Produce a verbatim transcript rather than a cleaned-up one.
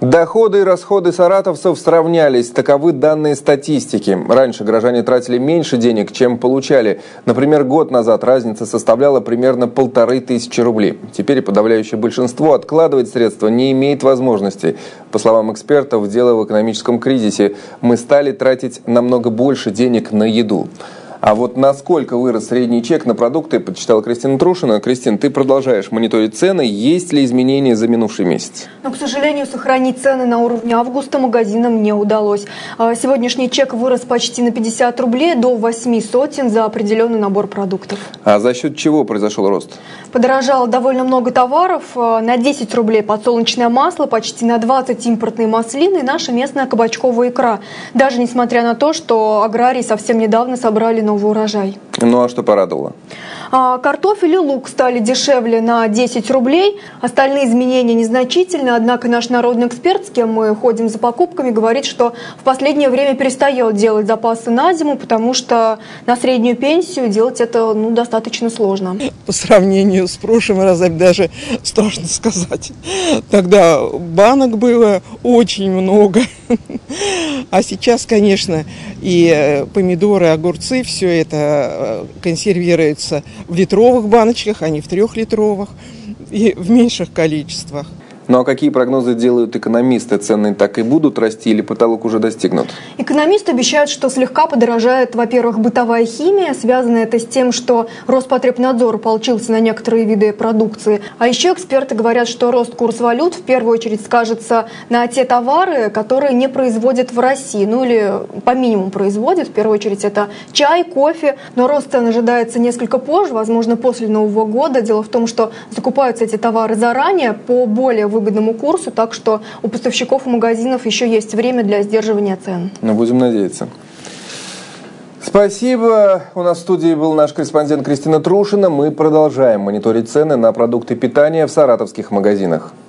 Доходы и расходы саратовцев сравнялись. Таковы данные статистики. Раньше горожане тратили меньше денег, чем получали. Например, год назад разница составляла примерно полторы тысячи рублей. Теперь подавляющее большинство откладывать средства не имеет возможности. По словам экспертов, дело в экономическом кризисе. Мы стали тратить намного больше денег на еду. А вот насколько вырос средний чек на продукты, подсчитала Кристина Трушина. Кристин, ты продолжаешь мониторить цены. Есть ли изменения за минувший месяц? Но, к сожалению, сохранить цены на уровне августа магазинам не удалось. Сегодняшний чек вырос почти на пятьдесят рублей до восьми сотен за определенный набор продуктов. А за счет чего произошел рост? Подорожало довольно много товаров. На десять рублей подсолнечное масло, почти на двадцать импортные маслины и наша местная кабачковая икра. Даже несмотря на то, что аграрии совсем недавно собрали новый урожай. Ну а что порадовало? А, картофель и лук стали дешевле на десять рублей. Остальные изменения незначительны, однако наш народный эксперт, с кем мы ходим за покупками, говорит, что в последнее время перестает делать запасы на зиму, потому что на среднюю пенсию делать это ну, достаточно сложно. По сравнению с прошлым разом даже страшно сказать. Тогда банок было очень много. А сейчас, конечно, и помидоры, огурцы, все это консервируется в литровых баночках, а не в трехлитровых, и в меньших количествах. Ну а какие прогнозы делают экономисты? Цены так и будут расти или потолок уже достигнут? Экономисты обещают, что слегка подорожает, во-первых, бытовая химия. Связано это с тем, что Роспотребнадзор ополчился на некоторые виды продукции. А еще эксперты говорят, что рост курса валют в первую очередь скажется на те товары, которые не производят в России. Ну или по минимуму производят. В первую очередь это чай, кофе. Но рост цен ожидается несколько позже, возможно, после Нового года. Дело в том, что закупаются эти товары заранее по более выгодному курсу, так что у поставщиков и магазинов еще есть время для сдерживания цен. Ну, будем надеяться. Спасибо. У нас в студии был наш корреспондент Кристина Трушина. Мы продолжаем мониторить цены на продукты питания в саратовских магазинах.